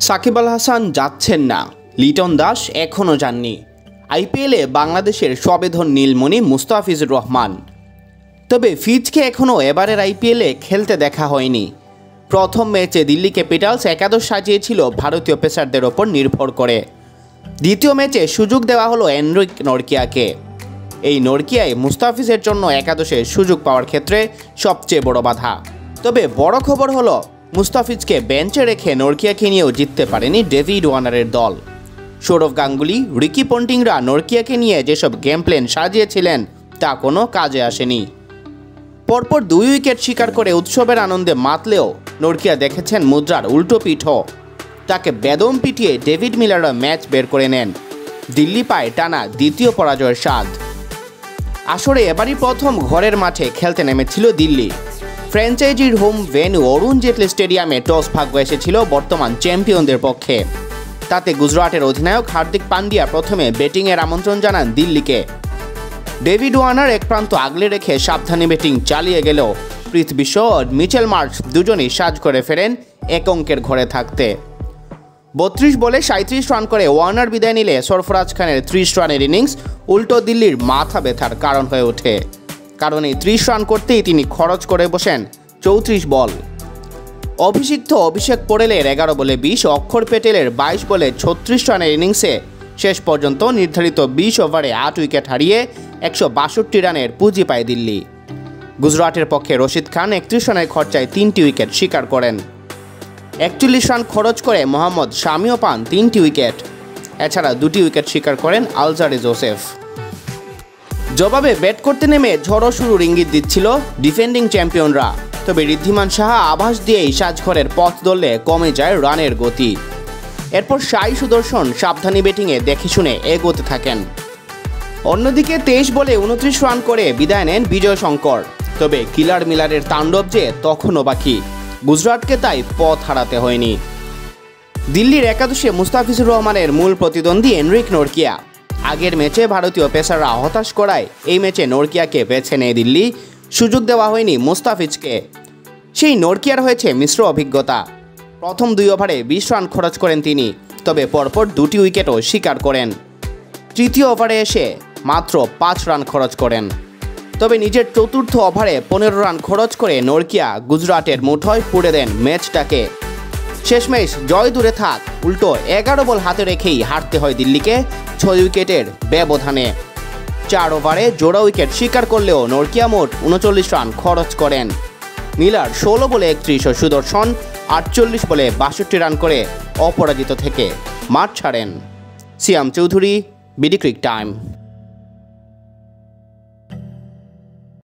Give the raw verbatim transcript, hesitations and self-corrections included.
সাকিব আল হাসান যাচ্ছেন না, লিটন দাস এখনও যাননি। আইপিএলে বাংলাদেশের সবেধন নীলমণি মুস্তাফিজুর রহমান। তবে ফিজকে এখনও এবারের আইপিএলে খেলতে দেখা হয়নি। প্রথম ম্যাচে দিল্লি ক্যাপিটালস একাদশ সাজিয়েছিল ভারতীয় পেসারদের ওপর নির্ভর করে। দ্বিতীয় ম্যাচে সুযোগ দেওয়া হলো এনরিক নরকিয়াকে। এই নরকিয়ায় মুস্তাফিজের জন্য একাদশে সুযোগ পাওয়ার ক্ষেত্রে সবচেয়ে বড় বাধা। তবে বড় খবর হলো মুস্তাফিজকে বেঞ্চে রেখে নরকিয়াকে নিয়েও জিততে পারেনি ডেভিড ওয়ার্নারের দল। সৌরভ গাঙ্গুলি, রিকি পন্টিংরা নরকিয়াকে নিয়ে যেসব গেম প্ল্যান সাজিয়েছিলেন তা কোনো কাজে আসেনি। পরপর দুই উইকেট শিকার করে উৎসবের আনন্দে মাতলেও নরকিয়া দেখেছেন মুদ্রার উল্টো পিঠ। তাকে বেদম পিটিয়ে ডেভিড মিলাররা ম্যাচ বের করে নেন। দিল্লি পায় টানা দ্বিতীয় পরাজয়ের স্বাদ। আসরে এবারই প্রথম ঘরের মাঠে খেলতে নেমেছিল দিল্লি। ফ্র্যাঞ্চাইজির হোম ভেন্যু অরুণ জেটলি স্টেডিয়ামে টস ভাগ্য এসেছিল বর্তমান চ্যাম্পিয়নদের পক্ষে। তাতে গুজরাটের অধিনায়ক হার্দিক পান্ডিয়া প্রথমে ব্যাটিংয়ের আমন্ত্রণ জানান দিল্লিকে। ডেভিড ওয়ার্নার এক প্রান্ত আগলে রেখে সাবধানে ব্যাটিং চালিয়ে গেলেও পৃথ্বী শো ও মিচেল মার্শ দুজনেই সাজ করে ফেরেন এক অঙ্কের ঘরে থাকতে। বত্রিশ বলে সাঁত্রিশ রান করে ওয়ার্নার বিদায় নিলে সরফরাজ খানের ত্রিশ রানের ইনিংস উল্টো দিল্লির মাথা ব্যথার কারণ হয়ে ওঠে। কারণ এই ত্রিশ রান করতেই তিনি খরচ করে বসেন চৌত্রিশ বল। অভিষিক্ত অভিষেক পোরেলের এগারো বলে বিশ, অক্ষর প্যাটেলের বাইশ বলে ছত্রিশ রানের ইনিংসে শেষ পর্যন্ত নির্ধারিত বিশ ওভারে আট উইকেট হারিয়ে একশো বাষট্টি রানের পুঁজি পায় দিল্লি। গুজরাটের পক্ষে রশিদ খান একত্রিশ রানের খরচায় তিনটি উইকেট শিকার করেন। একচল্লিশ রান খরচ করে মোহাম্মদ শামিও পান তিনটি উইকেট। এছাড়া দুটি উইকেট শিকার করেন আলজারে জোসেফ। জবাবে ব্যাট করতে নেমে ঝড়ো শুরুর ইঙ্গিত দিচ্ছিল ডিফেন্ডিং চ্যাম্পিয়নরা। তবে ঋদ্ধিমান সাহা আভাস দিয়েই সাজঘরের পথ ধরলে কমে যায় রানের গতি। এরপর সাই সুদর্শন সাবধানী ব্যাটিংয়ে দেখে শুনে এগোতে থাকেন। অন্যদিকে তেইশ বলে উনত্রিশ রান করে বিদায় নেন বিজয় শঙ্কর। তবে কিলার মিলারের তাণ্ডব যে তখনও বাকি। গুজরাটকে তাই পথ হারাতে হয়নি। দিল্লির একাদশে মুস্তাফিজুর রহমানের মূল প্রতিদ্বন্দ্বী এনরিক নরকিয়া। আগের ম্যাচে ভারতীয় পেসাররা হতাশ করায় এই ম্যাচে নরকিয়াকে বেছে নেয় দিল্লি। সুযোগ দেওয়া হয়নি মুস্তাফিজকে। সেই নরকিয়ার হয়েছে মিশ্র অভিজ্ঞতা। প্রথম দুই ওভারে বিশ রান খরচ করেন তিনি, তবে পরপর দুটি উইকেটও শিকার করেন। তৃতীয় ওভারে এসে মাত্র পাঁচ রান খরচ করেন। তবে নিজের চতুর্থ ওভারে পনেরো রান খরচ করে নরকিয়া গুজরাটের মুঠোয় পুড়ে দেন ম্যাচটাকে। শেষমেশ জয় দূরে থাক, উল্টো এগারো বল হাতে রেখেই হারতে হয় দিল্লিকে ছয় উইকেটের ব্যবধানে। চার ওভারে জোড়া উইকেট শিকার করলেও নরকিয়া মোট উনচল্লিশ রান খরচ করেন। মিলার ষোলো বলে একত্রিশ ও সুদর্শন আটচল্লিশ বলে বাষট্টি রান করে অপরাজিত থেকে মাঠ ছাড়েন। Siam Chowdhury, BD Crick time.